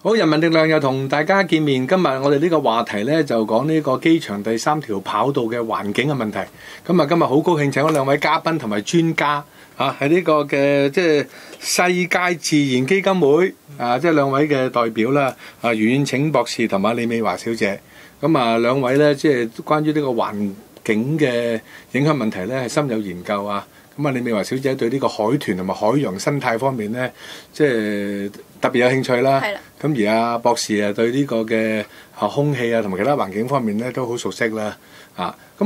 好，人民力量又同大家見面。今日我哋呢個話題呢，就講呢個機場第3條跑道嘅環境嘅問題。今日好高興請咗兩位嘉賓同埋專家喺呢個嘅即係世界自然基金會即係兩位嘅代表啦。余遠騁博士同埋李美華小姐。兩位呢，即係關於呢個環境嘅影響問題呢，係深有研究啊。李美華小姐對呢個海豚同埋海洋生態方面呢，即係特別有興趣啦。咁而阿博士對呢個嘅空氣同埋其他環境方面呢都好熟悉啦。第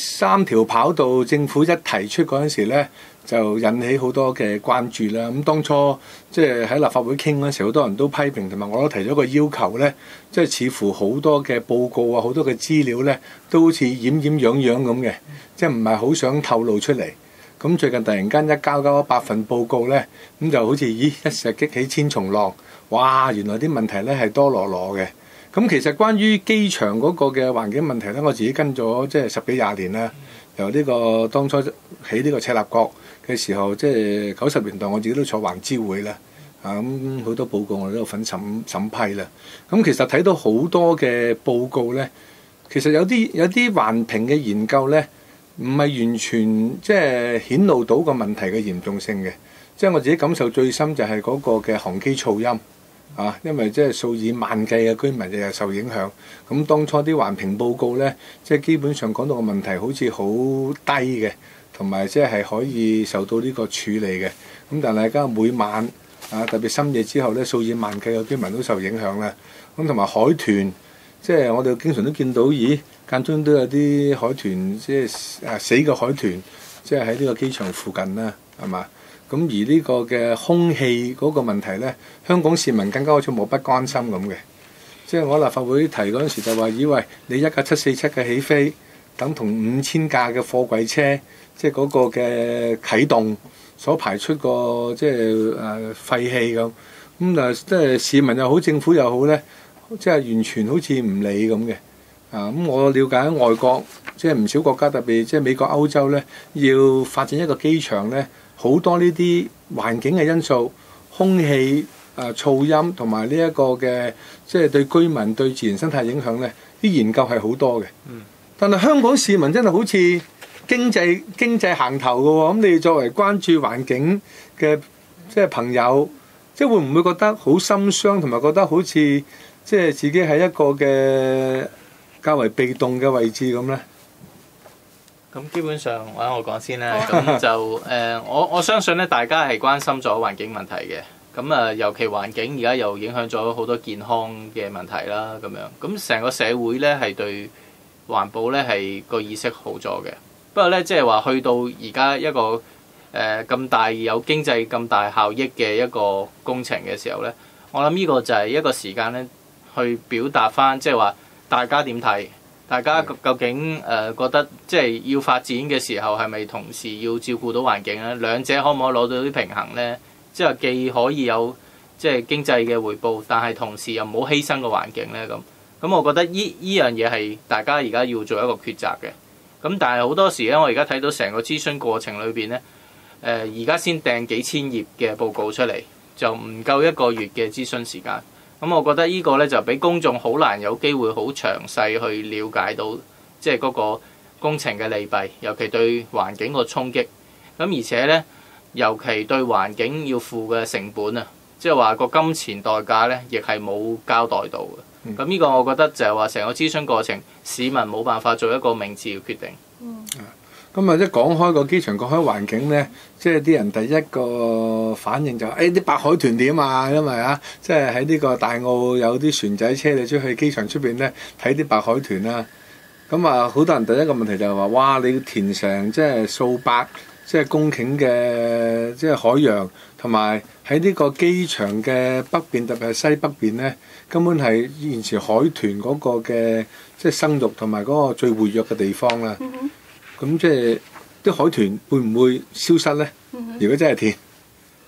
3條跑道政府一提出嗰陣時呢，就引起好多嘅關注啦。咁當初即係喺立法會傾嗰陣時，好多人都批評，同埋我都提咗個要求呢，即係似乎好多嘅報告好多嘅資料呢，都好似掩樣咁嘅，即係唔係好想透露出嚟。咁最近突然間一交100份報告呢，咁就好似一石激起千重浪，哇！原來啲問題呢係多羅羅嘅。咁其實關於機場嗰個嘅環境問題呢，我自己跟咗即係10幾20年啦。由呢個當初起呢個赤鱲角嘅時候，即係90年代，我自己都坐環諮會啦。咁好多報告我哋都有份審批啦。咁其實睇到好多嘅報告呢，其實有啲環評嘅研究呢，唔係完全即係顯露到個問題嘅嚴重性嘅，即係我自己感受最深就係嗰個嘅航機噪音因為即係數以萬計嘅居民日日受影響。咁當初啲環評報告呢，即係基本上講到個問題好似好低嘅，同埋即係可以受到呢個處理嘅。咁但係而家每晚特別深夜之後呢，數以萬計嘅居民都受影響啦。咁同埋海豚，即係我哋經常都見到，間中都有啲海豚，即係死嘅海豚，即係喺呢個機場附近啦，係嘛？咁而呢個嘅空氣嗰個問題呢，香港市民更加好似漠不關心咁嘅。即係我立法會提嗰陣時就話，以為你一架747嘅起飛，等同5000架嘅貨櫃車，即係嗰個嘅啟動所排出個即係廢氣咁。即係市民又好，政府又好呢，即係完全好似唔理咁嘅。咁我了解外國即係唔少國家，特別即係美國、歐洲呢，要發展一個機場呢，好多呢啲環境嘅因素、空氣、噪音同埋呢一個嘅即係對居民對自然生態影響呢，啲研究係好多嘅。但係香港市民真係好似經濟行頭嘅喎。咁你作為關注環境嘅即係朋友，即係會唔會覺得好心傷，同埋覺得好似即係自己係一個嘅較為被動嘅位置咁呢？ 咁基本上，我講先啦。咁就我相信咧，大家係關心咗環境問題嘅。咁尤其環境而家又影響咗好多健康嘅問題啦。咁樣咁成個社會咧係對環保咧係個意識好咗嘅。不過咧，即係話去到而家一個咁大有經濟咁大效益嘅一個工程嘅時候咧，我諗呢個就係一個時間咧，去表達翻即係話。大家點睇？大家究竟覺得即係要發展嘅時候，係咪同時要照顧到環境咧？兩者可唔可以攞到啲平衡咧？即係既可以有即係經濟嘅回報，但係同時又唔好犧牲個環境咧咁。咁我覺得呢樣嘢係大家而家要做一個抉擇嘅。咁但係好多時咧，我而家睇到成個諮詢過程裏邊咧，而家先掟幾千頁嘅報告出嚟，就唔夠1個月嘅諮詢時間。咁我覺得呢個咧就俾公眾好難有機會好詳細去了解到，即係嗰個工程嘅利弊，尤其對環境個衝擊。咁而且咧，尤其對環境要付嘅成本啊，即係話個金錢代價咧，亦係冇交代到嘅。咁呢個我覺得就係話成個諮詢過程，市民冇辦法做一個明智嘅決定。 咁即係講開個機場，講開環境呢，即係啲人第一個反應就係啲白海豚點啊？因為即係喺呢個大澳有啲船仔車你出去機場出邊呢，睇啲白海豚啦。好多人第一個問題就係話：哇！你要填成即係數百即係公頃嘅即係海洋，同埋喺呢個機場嘅北邊，特別係西北邊呢，根本係現時海豚嗰個嘅即係生育同埋嗰個最活躍嘅地方啦。咁即係啲海豚會唔會消失呢？如果真係填？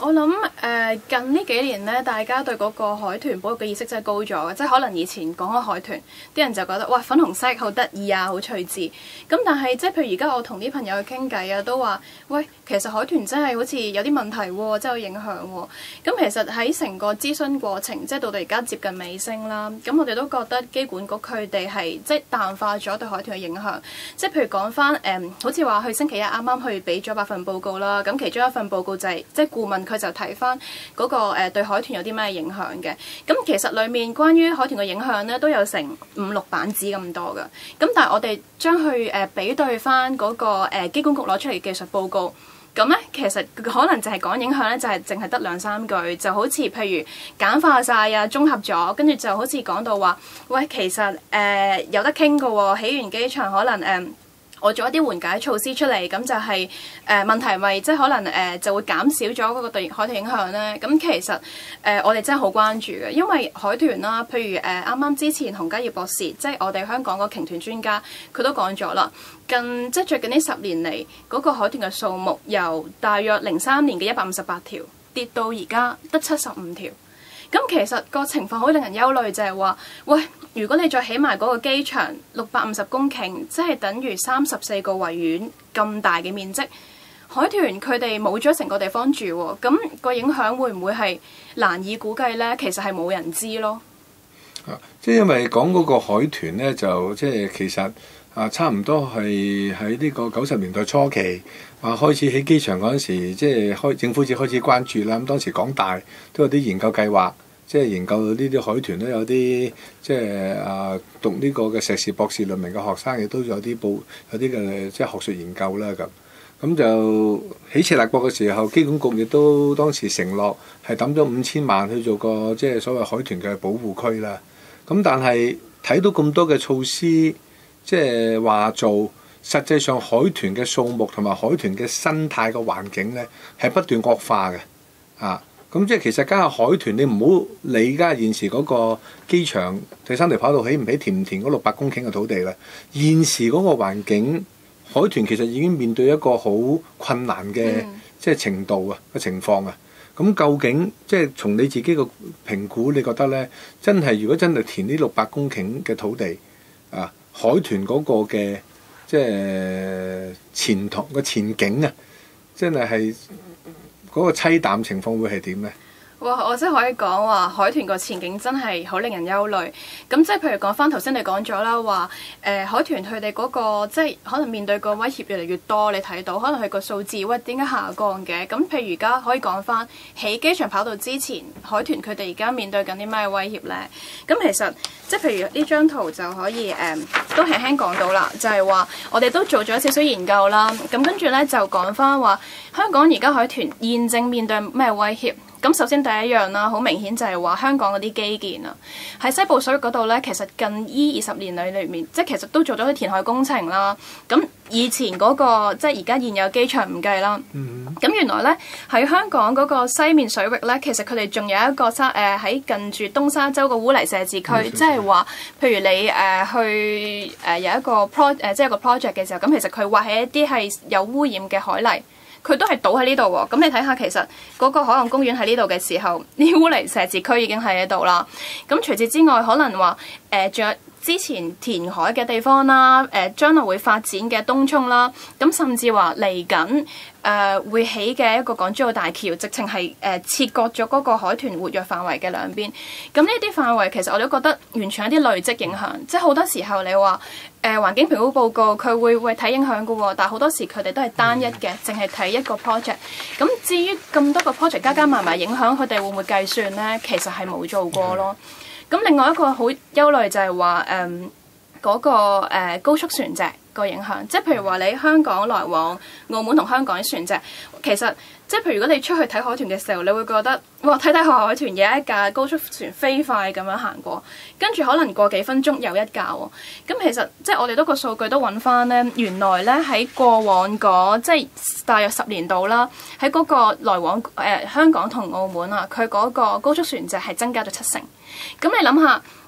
我諗近呢幾年咧，大家對嗰個海豚保育嘅意識真係高咗嘅，即係可能以前講開海豚，啲人就覺得哇粉紅色好得意啊，好趣致。咁但係即係譬如而家我同啲朋友去傾偈啊，都話喂，其實海豚真係好似有啲問題喎，真係有影響喎。咁其實喺成個諮詢過程，即係到而家接近尾聲啦，咁我哋都覺得機管局佢哋係即係淡化咗對海豚嘅影響。即係譬如講翻好似話佢星期一啱啱去俾咗8份報告啦，咁其中一份報告就係即係顧問佢就睇翻嗰個對海豚有啲咩影響嘅。咁其實裡面關於海豚嘅影響咧，都有成5-6版紙咁多㗎。咁但係我哋將佢比對翻嗰個機管局攞出嚟嘅技術報告，咁咧其實可能就係講影響咧，就係淨係得2-3句，就好似譬如簡化晒啊，綜合咗，跟住就好似講到話，喂，其實有得傾㗎喎，起源機場可能我做一啲緩解措施出嚟，咁就係問題咪即係可能就會減少咗嗰個對海豚影響咧。咁其實我哋真係好關注嘅，因為海豚啦，譬如啱啱之前洪家耀博士，即係我哋香港個鯨豚專家，佢都講咗啦。即係最近呢10年嚟，嗰個海豚嘅數目由大約03年嘅158條跌到而家得75條。咁其實個情況好令人憂慮，就係話，喂，如果你再起埋嗰個機場650公頃，即係等於34個維園咁大嘅面積，海豚佢哋冇咗成個地方住喎，咁個影響會唔會係難以估計呢？其實係冇人知咯。 即係因為講嗰個海豚呢，就即係其實差唔多係喺呢個90年代初期開始起機場嗰陣時，即係政府至開始關注啦。咁當時港大都有啲研究計劃。即係研究呢啲海豚咧，有啲即係讀呢個嘅碩士、博士論文嘅學生，亦都有啲有啲嘅即係學術研究啦咁。咁就起設立國嘅時候，機管局亦都當時承諾係抌咗5000萬去做個即係所謂海豚嘅保護區啦。咁但係睇到咁多嘅措施，即係話做，實際上海豚嘅數目同埋海豚嘅生態嘅環境咧係不斷惡化嘅咁即係其實家下海豚，你唔好理而家現時嗰個機場第3條跑道起唔起填唔填嗰600公頃嘅土地啦。現時嗰個環境，海豚其實已經面對一個好困難嘅即係程度嘅情況啊。咁究竟即係從你自己嘅評估，你覺得咧，如果真係填呢600公頃嘅土地海豚嗰個嘅即係前景真係嗰個凄淡情況會係點呢？ 我真係可以講話海豚個前景真係好令人憂慮。咁即係譬如講翻頭先你講咗啦，話海豚佢哋嗰個即係可能面對個威脅越嚟越多，你睇到可能佢個數字點解下降嘅？咁譬如而家可以講翻起機場跑道之前，海豚佢哋而家面對緊啲咩威脅呢？咁其實即係譬如呢張圖就可以都輕輕講到啦，就係話我哋都做咗少少研究啦。咁跟住咧就講翻話香港而家海豚現正面對咩威脅？咁首先第一樣啦，好明顯就係話香港嗰啲基建啊，喺西部水域嗰度咧，其實近依20年裏面，即係其實都做咗啲填海工程啦。咁以前嗰個即係而家現有機場唔計啦。咁原來咧喺香港嗰個西面水域咧，其實佢哋仲有一個喺近住東沙洲個污泥卸置區，即係話譬如你去有一個即係個 project 嘅時候，咁其實佢挖起一啲係有污染嘅海泥。佢都係倒喺呢度喎，咁你睇下其實嗰個海岸公園喺呢度嘅時候，呢污泥卸置區已經喺度啦。咁除此之外，可能話仲有之前填海嘅地方啦，將來會發展嘅東涌啦，咁甚至話嚟緊會起嘅一個港珠澳大橋，直情係切割咗嗰個海豚活躍範圍嘅兩邊。咁呢啲範圍其實我都覺得完全係啲累積影響，即係好多時候你話環境評估報告佢會睇影響嘅喎，但係好多時佢哋都係單一嘅，淨係睇一個 project。咁至於咁多個 project 加埋影響，佢哋會唔會計算呢？其實係冇做過咯。咁另外一個好憂慮就係話嗰個高速船隻個影響，即係譬如話你香港來往澳門同香港啲船隻，其實即係譬如如果你出去睇海豚嘅時候，你會覺得哇，睇海豚有一架高速船飛快咁樣行過，跟住可能過幾分鐘又一架喎。咁其實即係我哋多個數據都揾翻呢，原來呢喺過往即係大約10年度啦，喺嗰個來往香港同澳門啊，佢嗰個高速船隻係增加咗7成。咁你諗下，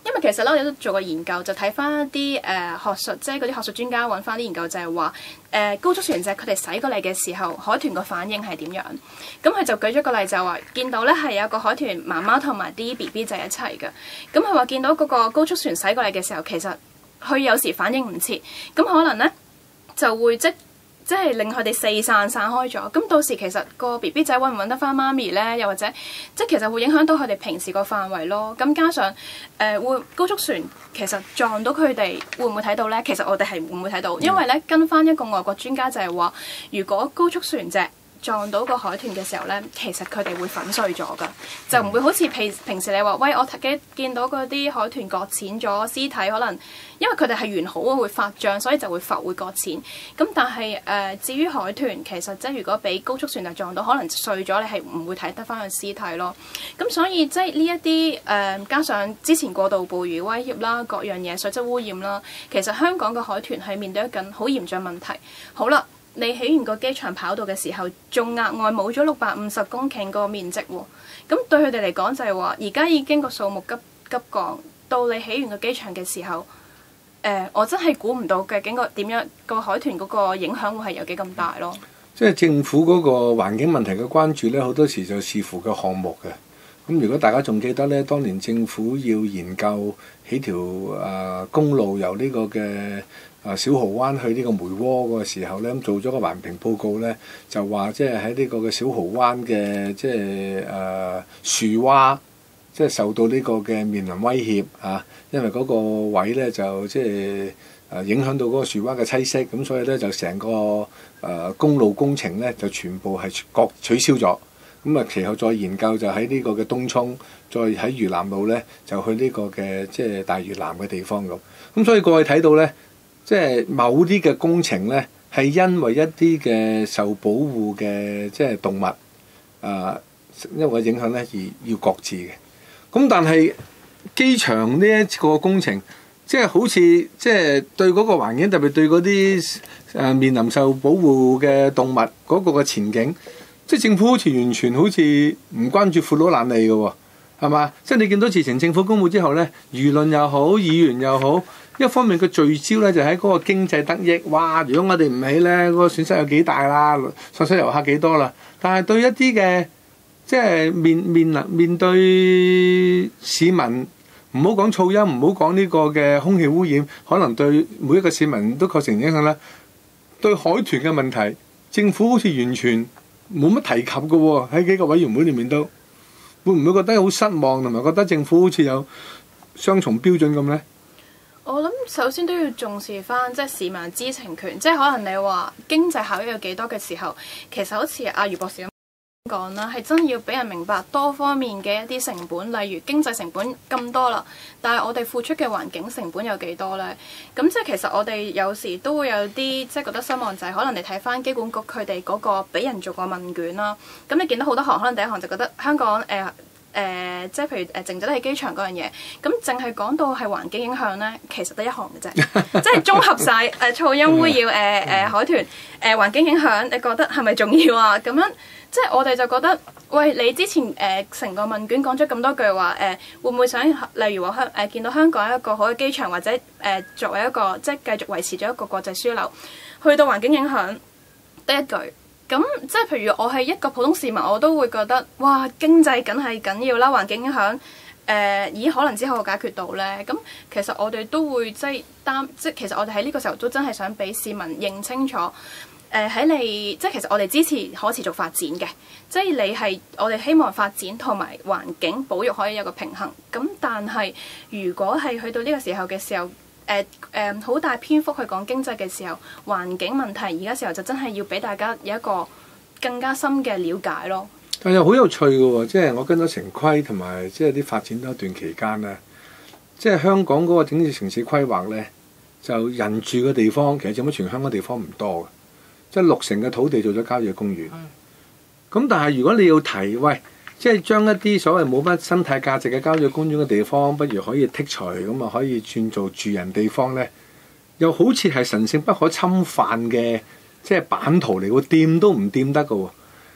因為其實咧，我哋都做過研究，就睇翻一啲學術，即係嗰啲學術專家揾翻啲研究，就係話高速船隻佢哋駛過嚟嘅時候，海豚個反應係點樣？咁佢就舉咗個例，就話見到咧係有個海豚媽媽同埋啲 BB 仔一齊嘅。咁佢話見到嗰個高速船駛過嚟嘅時候，其實佢有時反應唔切，咁可能咧就會即係令佢哋四散開咗，咁到時其實個 BB 仔揾唔揾得翻媽咪咧？又或者即係其實會影響到佢哋平時個範圍咯。咁加上會高速船其實撞到佢哋會唔會睇到咧？其實我哋係會唔會睇到？因為咧跟翻一個外國專家就係話，如果高速船隻撞到個海豚嘅時候咧，其實佢哋會粉碎咗㗎，就唔會好似平時你話，喂，我見到嗰啲海豚擱淺咗屍體，可能因為佢哋係完好會發脹，所以就會浮會擱淺。咁但係至於海豚，其實即係如果俾高速船就撞到，可能碎咗，你係唔會睇得翻佢屍體咯。咁所以即係呢一啲加上之前過度捕魚威脅啦，各樣嘢水質污染啦，其實香港嘅海豚係面對緊好嚴峻問題。好啦。你起完個機場跑道嘅時候，仲額外冇咗650公頃個面積喎，咁對佢哋嚟講就係話，而家已經個數目急降，到你起完個機場嘅時候，我真係估唔到究竟點樣個海豚嗰個影響會係有幾咁大咯。 即係政府嗰個環境問題嘅關注咧，好多時就視乎個項目嘅。咁如果大家仲記得咧，當年政府要研究起條公路由呢個嘅小蠔灣去呢個梅窩嗰個時候咧，咁做咗個環評報告咧，就話即係喺呢個嘅小蠔灣嘅即係樹蛙，即係受到呢個嘅面臨威脅啊，因為嗰個位咧就即係影響到嗰個樹蛙嘅棲息，咁所以咧就成個公路工程咧就全部係各取消咗。咁啊，其後再研究就喺呢個嘅東涌，再喺嶼南路咧就去呢個嘅即係大嶼南嘅地方咁。咁所以過去睇到咧，即係某啲嘅工程咧係因為一啲嘅受保護嘅即係動物因為影響咧而要擱置嘅。咁但係機場呢一個工程，即係好似即係對嗰個環境，特別對嗰啲面臨受保護嘅動物嗰個嘅前景。即係政府好似完全好似唔關注闊佬懶理嘅喎，係嘛？即係你見到自從政府公佈之後咧，輿論又好，議員又好，一方面佢聚焦咧就喺嗰個經濟得益，哇！如果我哋唔起咧，嗰個損失有幾大啦，喪失遊客幾多啦。但係對一啲嘅即係面對市民，唔好講噪音，唔好講呢個嘅空氣污染，可能對每一個市民都構成影響啦。對海豚嘅問題，政府好似完全冇乜提及嘅喎，喺幾個委員會裏面都會唔會覺得好失望，同埋覺得政府好似有雙重標準咁呢？ 我諗首先都要重視翻即係市民知情權，即係可能你話經濟效益有幾多嘅時候，其實好似阿余博士咁講啦，係真要俾人明白多方面嘅一啲成本，例如經濟成本咁多啦，但係我哋付出嘅環境成本有幾多呢？咁即係其實我哋有時都會有啲即係覺得失望，就係可能你睇翻機管局佢哋嗰個俾人做過問卷啦，咁你見到好多行，可能第一行就覺得香港即係譬如靜止喺機場嗰樣嘢，咁淨係講到係環境影響咧，其實得一行嘅啫，即係綜合晒噪音污染、海豚、環境影響，你覺得係咪重要啊？咁樣即係我哋就覺得，喂，你之前成個問卷講咗咁多句話，會唔會想例如話見到香港一個好嘅機場，或者作為一個即係繼續維持咗一個國際輸流，去到環境影響得一句。咁即係譬如我係一個普通市民，我都會覺得哇，經濟梗係緊要啦，環境影響咦可能之後解決到咧。咁其實我哋都會即係其實我哋喺呢個時候都真係想俾市民認清楚喺你即係其實我哋支持可持續發展嘅，即係你係我哋希望發展同埋環境保育可以有個平衡。咁但係如果係去到呢個時候嘅時候，好大篇幅去講經濟嘅時候，環境問題而家時候就真係要俾大家有一個更加深嘅了解咯。 但又好有趣嘅喎，即係我跟咗城規同埋即係啲發展咗一段期間咧，即係香港嗰個整體城市規劃咧，就人住嘅地方其實佔咗全香港地方唔多嘅，即係60成嘅土地做咗郊野公園。咁但係如果你要提喂，即係將一啲所謂冇乜生態價值嘅郊野公園嘅地方，不如可以剔除，咁啊可以轉做住人地方咧，又好似係神聖不可侵犯嘅，即係版圖嚟喎，掂都唔掂得嘅喎。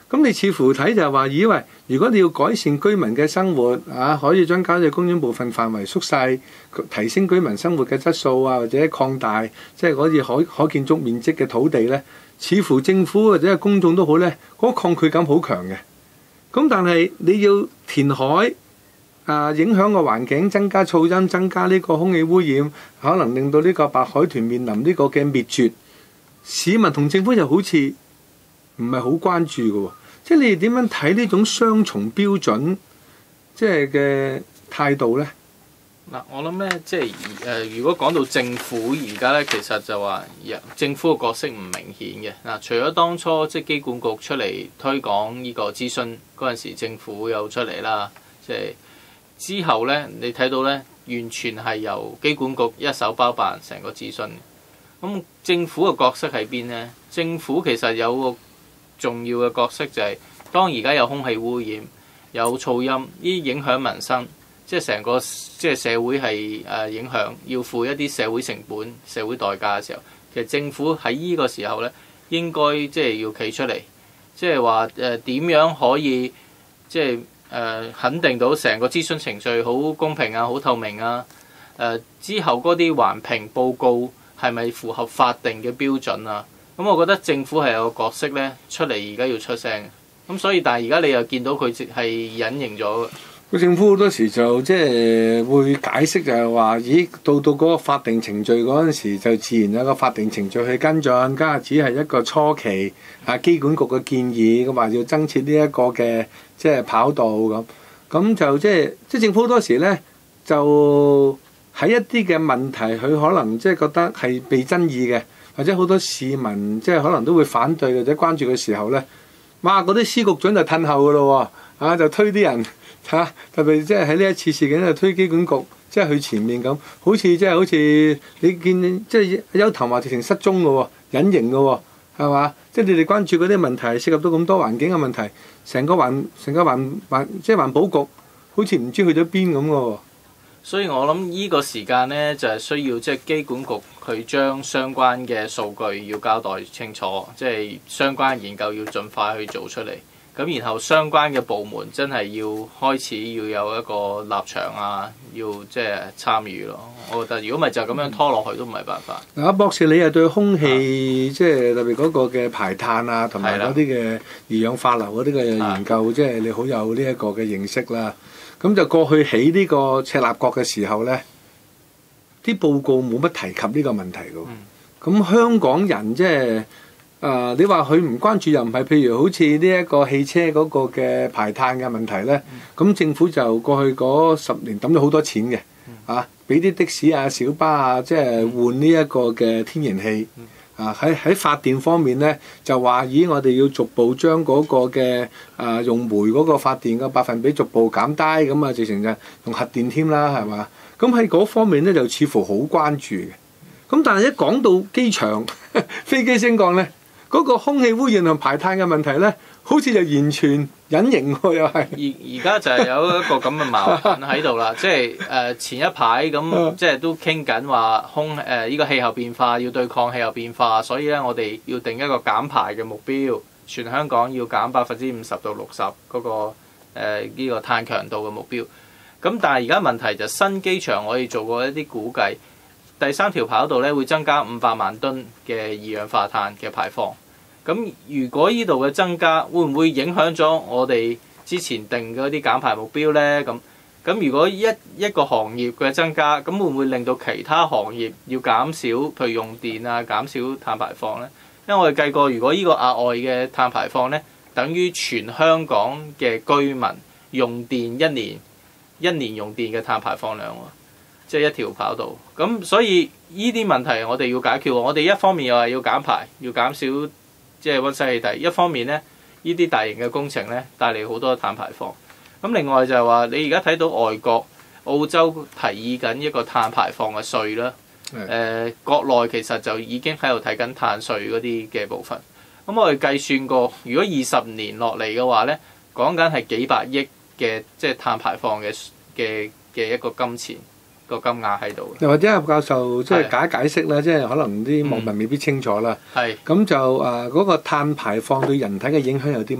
咁你似乎睇就係話，咦喂，如果你要改善居民嘅生活啊，可以將郊野公園部分範圍縮細，提升居民生活嘅質素啊，或者擴大即係嗰啲可建築面積嘅土地呢，似乎政府或者係公眾都好呢，嗰個抗拒感好強嘅。咁但係你要填海啊，影響個環境，增加噪音，增加呢個空氣污染，可能令到呢個白海豚面臨呢個嘅滅絕。市民同政府又好似唔係好關注嘅喎，即係你哋點樣睇呢種雙重標準即係嘅態度呢？ 嗱，我諗咧，即係如果講到政府而家咧，其實就話政府嘅角色唔明顯嘅。嗱，除咗當初即係機管局出嚟推廣呢個諮詢嗰陣時，政府有出嚟啦，即係之後咧，你睇到咧，完全係由機管局一手包辦成個諮詢。咁政府嘅角色喺邊呢？政府其實有個重要嘅角色就係，當而家有空氣污染、有噪音，呢啲影響民生。即係成個即係社會係影響，要負一啲社會成本、社會代價嘅時候，其實政府喺呢個時候咧，應該即係要企出嚟，即係話點樣可以即係肯定到成個諮詢程序好公平啊、好透明啊。之後嗰啲環評報告係咪符合法定嘅標準啊？咁我覺得政府係有個角色咧，出嚟而家要出聲。咁所以但係而家你又見到佢係隱形咗。 個政府好多時就即係會解釋就係話，咦，到嗰個法定程序嗰陣時，就自然有個法定程序去跟進，家下只係一個初期啊，機管局嘅建議咁話要增設呢一個嘅即係跑道咁就即係政府好多時咧就喺一啲嘅問題，佢可能即係覺得係被爭議嘅，或者好多市民即係可能都會反對或者關注嘅時候咧，哇！嗰啲司局長就褪後噶咯喎，就推啲人。特別即係喺呢一次事件就推機管局，即係去前面咁，好似你見即係邱騰華直情失蹤嘅喎，隱形嘅喎，係嘛？即係你哋關注嗰啲問題，涉及到咁多環境嘅問題，成個即係環保局，好似唔知去咗邊咁嘅喎。 所以我諗呢個時間呢，就係需要即係機管局佢將相關嘅數據要交代清楚，即係相關研究要盡快去做出嚟。咁然後相關嘅部門真係要開始要有一個立場啊，要即係參與咯。我覺得如果唔係就咁樣拖落去都唔係辦法。 嗱，博士你係對空氣即係特別嗰個嘅排碳啊，同埋嗰啲嘅二氧化硫嗰啲嘅研究，即係你好有呢一個嘅認識啦。咁就過去起呢個赤鱲角嘅時候咧，啲報告冇乜提及呢個問題㗎。咁香港人即係。你話佢唔關注又唔係，譬如好似呢一個汽車嗰個嘅排碳嘅問題呢，咁政府就過去嗰10年抌咗好多錢嘅，俾啲的士啊、小巴啊，即係換呢一個嘅天然氣，喺發電方面呢，就話咦，我哋要逐步將嗰個嘅用煤嗰個發電嘅百分比逐步減低，咁啊直情就用核電添啦，係嘛？咁喺嗰方面呢，就似乎好關注嘅，咁但係一講到機場飛機升降呢。嗰個空氣污染同排碳嘅問題咧，好似就完全隱形喎，又係。而家就係有一個咁嘅矛盾喺度啦，即係前一排咁，即係都傾緊話呢個氣候變化要對抗氣候變化，所以咧我哋要定一個減排嘅目標，全香港要減50%到60%嗰個呢個碳強度嘅目標。咁但係而家問題就新機場我哋做過一啲估計。第3條跑道咧會增加500萬噸嘅二氧化碳嘅排放。咁如果呢度嘅增加會唔會影響咗我哋之前定嗰啲減排目標呢？咁如果一個行業嘅增加，咁會唔會令到其他行業要減少，譬如用電啊，減少碳排放呢？因為我哋計過，如果呢個額外嘅碳排放呢，等於全香港嘅居民用電一年用電嘅碳排放量喎。即係一條跑道，咁所以呢啲問題我哋要解決。我哋一方面又係要減排，要減少即係溫室氣體；一方面咧，呢啲大型嘅工程咧帶嚟好多碳排放。咁另外就係話，你而家睇到外國澳洲提議緊一個碳排放嘅稅啦。國內其實就已經喺度睇緊碳稅嗰啲嘅部分。咁我哋計算過，如果20年落嚟嘅話咧，講緊係幾百億嘅即係碳排放嘅一個金錢。個金額喺度，又或者葉教授即係解釋啦，即係可能啲網民未必清楚啦。咁就嗰個碳排放對人體嘅影響有啲乜？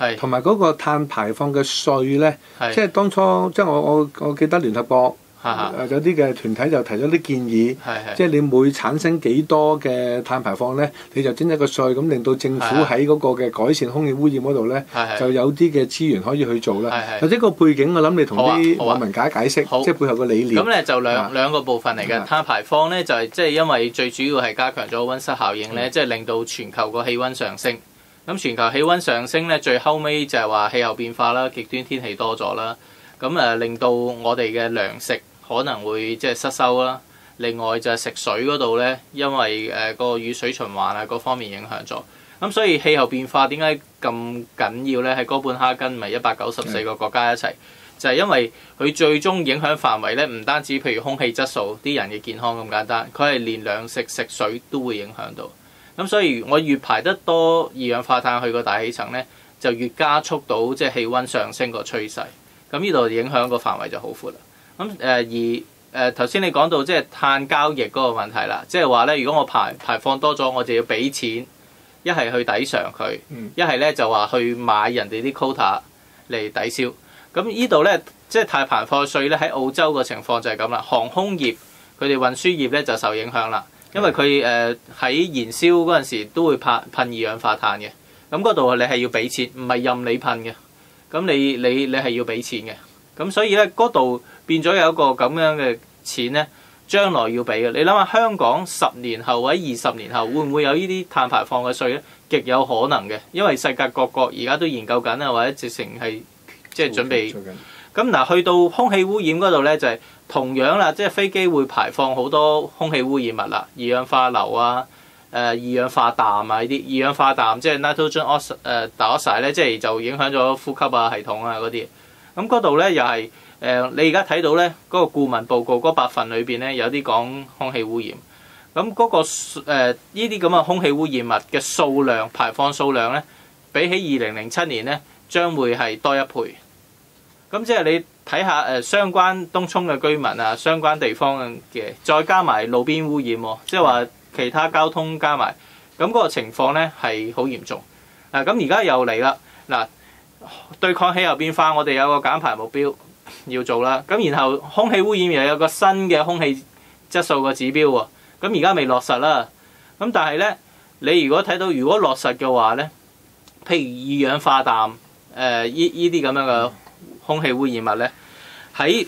同埋嗰個碳排放嘅稅咧，即係當初即係我記得聯合國。有啲嘅團體就提咗啲建議，即係你每產生幾多嘅碳排放咧，你就徵一個稅，咁令到政府喺嗰個嘅改善空氣污染嗰度咧，就有啲嘅資源可以去做啦。或者個背景，我諗你同啲網民解釋，即係背後個理念。 咁咧就兩個部分嚟嘅，碳排放咧就係即係因為最主要係加強咗溫室效應咧，即係令到全球個氣温上升。咁全球氣温上升咧，最後尾就係話氣候變化啦，極端天氣多咗啦，咁令到我哋嘅糧食可能會即係失收啦。另外就係食水嗰度咧，因為個雨水循環啊各方面影響咗。咁所以氣候變化點解咁緊要咧？喺哥本哈根咪194個國家一齊，就係因為佢最終影響範圍咧，唔單止譬如空氣質素、啲人嘅健康咁簡單，佢係連糧食、食水都會影響到。咁所以我越排得多二氧化碳去個大氣層咧，就越加速到即係氣温上升個趨勢。咁呢度影響個範圍就好闊啦。咁而頭先你講到即係碳交易嗰個問題啦，即係話咧，如果我排放多咗，我就要俾錢，一係去抵償佢，一係咧就話去買人哋啲 quota 嚟抵消。咁呢度咧，即係碳排放稅咧，喺澳洲個情況就係咁啦。航空業佢哋運輸業咧就受影響啦，因為佢喺燃燒嗰陣時都會噴二氧化碳嘅。咁嗰度你係要俾錢，唔係任你噴嘅。咁你係要俾錢嘅。咁所以咧，嗰度變咗有一個咁樣嘅錢咧，將來要俾嘅。你諗下香港10年後或者20年後會唔會有呢啲碳排放嘅稅咧？極有可能嘅，因為世界各國而家都研究緊啊，或者直情係即係準備。咁嗱，去到空氣污染嗰度咧，就係同樣啦，即係飛機會排放好多空氣污染物啦，二氧化硫啊、二氧化氮啊呢啲。二氧化氮即係 nitrogen dioxide 咧，即係就影響咗呼吸啊系統啊嗰啲。咁嗰度咧又係你而家睇到咧嗰個顧問報告嗰8份裏邊咧有啲講空氣污染。咁嗰個呢啲咁嘅空氣污染物嘅數量排放數量咧，比起2007年咧將會係多1倍。咁即係你睇下相關東涌嘅居民啊，相關地方嘅，再加埋路邊污染喎，即係話其他交通加埋，咁嗰個情況咧係好嚴重。咁而家又嚟啦，嗱，對抗氣候變化，我哋有個減排目標要做啦。咁然後空氣污染又有個新嘅空氣質素嘅指標喎。咁而家未落實啦。咁但係咧，你如果睇到如果落實嘅話咧，譬如二氧化氮依啲咁樣嘅空氣污染物咧，喺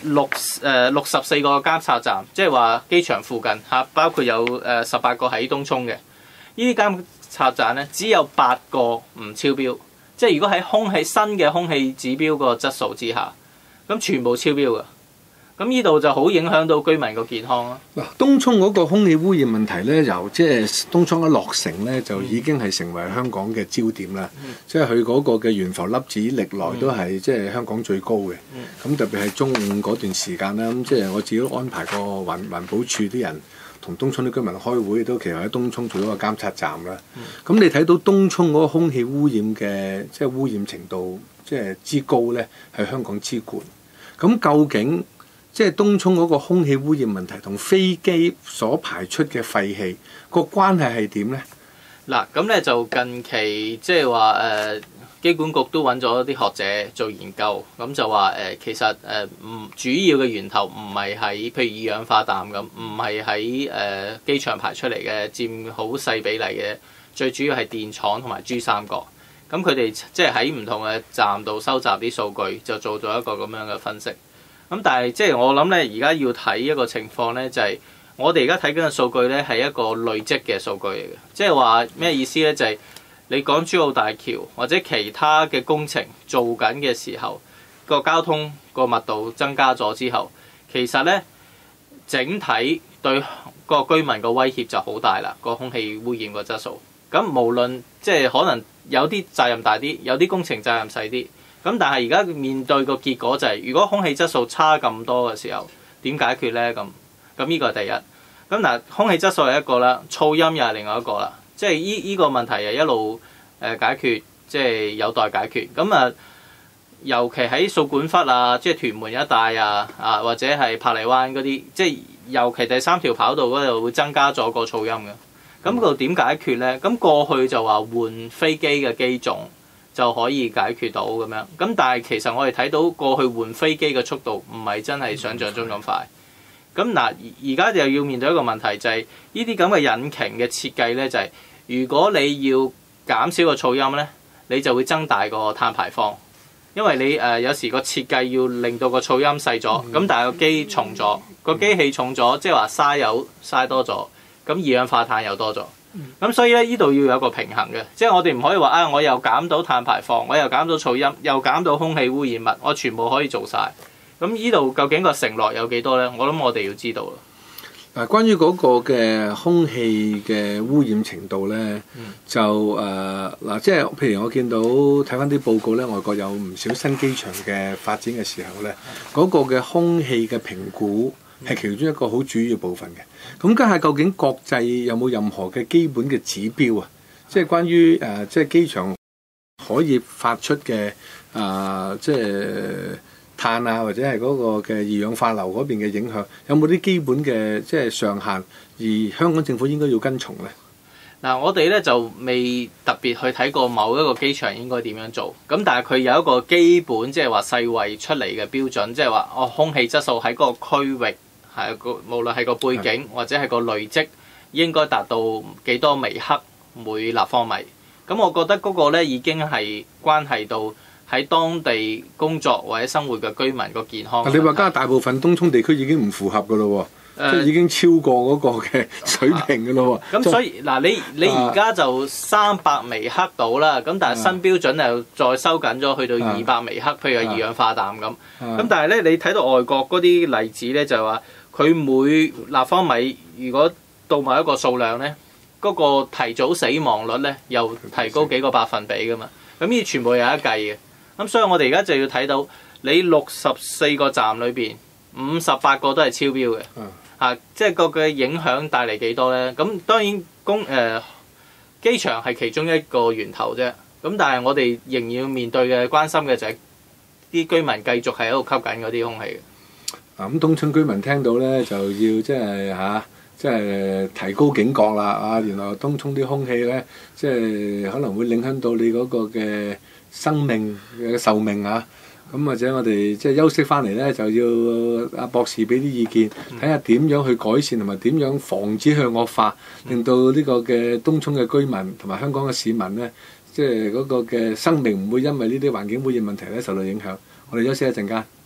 64個監測站，即係話機場附近嚇，包括有18個喺東涌嘅，呢啲監測站咧只有8個唔超標。即係如果喺新嘅空氣指標個質素之下，咁全部超標㗎。咁呢度就好影響到居民個健康咯。 嗱，東涌嗰個空氣污染問題咧，由即係東涌一落成咧，就已經係成為香港嘅焦點啦。即係佢嗰個嘅懸浮粒子歷來都係即係香港最高嘅。咁特別係中午嗰段時間啦，咁即係我自己都安排過環保署啲人同東涌啲居民開會，都其實喺東涌做咗個監測站啦。咁你睇到東涌嗰個空氣污染嘅即係污染程度即係之高咧，係香港之冠。咁究竟即係東涌嗰個空氣污染問題同飛機所排出嘅廢氣個關係係點咧？ 嗱，咁咧就近期即係話機管局都揾咗啲學者做研究，咁就話其實主要嘅源頭唔係喺譬如二氧化氮咁，唔係喺機場排出嚟嘅，佔好細比例嘅，最主要係電廠同埋珠三角。咁佢哋即係喺唔同嘅站度收集啲數據，就做咗一個咁樣嘅分析。咁但係即係我諗咧，而家要睇一個情況咧，就係我哋而家睇緊嘅數據咧係一個累積嘅數據嚟嘅，即係話咩意思咧？就係你講珠澳大橋或者其他嘅工程做緊嘅時候，個交通個密度增加咗之後，其實咧整體對個居民個威脅就好大啦，個空氣污染個質素。咁無論即係可能有啲責任大啲，有啲工程責任細啲。咁但係而家面對個結果就係，如果空氣質素差咁多嘅時候，點解決咧？咁呢個係第一。咁嗱，空氣質素係一個啦，噪音又係另外一個啦。即係依個問題係一路解決，即係有待解決。咁尤其喺掃管笏啊，即係屯門一帶啊，或者係珀麗灣嗰啲，即係尤其第3條跑道嗰度會增加咗個噪音嘅。咁嗰度點解決咧？咁過去就話換飛機嘅機種。 就可以解決到咁樣。咁但係其實我哋睇到過去換飛機嘅速度唔係真係想像中咁快。咁嗱，而家就要面對一個問題，就係呢啲咁嘅引擎嘅設計咧，就係如果你要減少個噪音咧，你就會增大個碳排放。因為你有時個設計要令到個噪音細咗，咁但係個機重咗，個機器重咗，即係話嘥油嘥多咗，咁二氧化碳又多咗。咁所以咧，呢度要有個平衡嘅，即係我哋唔可以話我又減到碳排放，我又減到噪音，又減到空氣污染物，我全部可以做晒。咁呢度究竟個承諾有幾多咧？我諗我哋要知道啦。 嗱，關於嗰個嘅空氣嘅污染程度咧，就嗱，即係譬如我見到睇翻啲報告咧，外國有唔少新機場嘅發展嘅時候咧，嗰個嘅空氣嘅評估係其中一個好主要部分嘅。咁家下究竟國際有冇任何嘅基本嘅指標啊？即係關於即係機場可以發出嘅即係碳啊，或者係嗰個嘅二氧化硫嗰邊嘅影響，有冇啲基本嘅即係上限？而香港政府應該要跟從咧？ 嗱，我哋咧就未特別去睇過某一個機場應該點樣做，咁但係佢有一個基本，即係話世衛出嚟嘅標準，即係話空氣質素喺嗰個區域係個無論係個背景或者係個累積，應該達到幾多微克每立方米。咁我覺得嗰個咧已經係關係到喺當地工作或者生活嘅居民個健康。 你話加大部分東涌地區已經唔符合㗎咯喎，即係已經超過嗰個嘅水平㗎咯喎。 咁所以嗱，你而家就300微克到啦，咁但係新標準又再收緊咗去到200微克，譬如二氧化氮咁。咁但係咧，你睇到外國嗰啲例子咧，就係話佢每立方米如果到某一個數量咧，嗰個提早死亡率咧又提高幾個百分比㗎嘛。咁呢全部有一計嘅。咁所以我哋而家就要睇到你64個站裏邊58個都係超標嘅，即係個嘅影響帶嚟幾多咧？咁當然機場係其中一個源頭啫。咁但係我哋仍然要面對嘅關心嘅就係啲居民繼續係喺度吸緊嗰啲空氣嘅。 咁東涌居民聽到咧就要即係提高警覺啦！原來東涌啲空氣咧，即係可能會影響到你嗰個嘅生命嘅壽命啊！咁或者我哋即係休息翻嚟咧，就要阿博士俾啲意見，睇下點樣去改善同埋點樣防止佢惡化，令到呢個嘅東涌嘅居民同埋香港嘅市民咧，即係嗰個嘅生命唔會因為呢啲環境污染問題咧受到影響。我哋休息一陣間。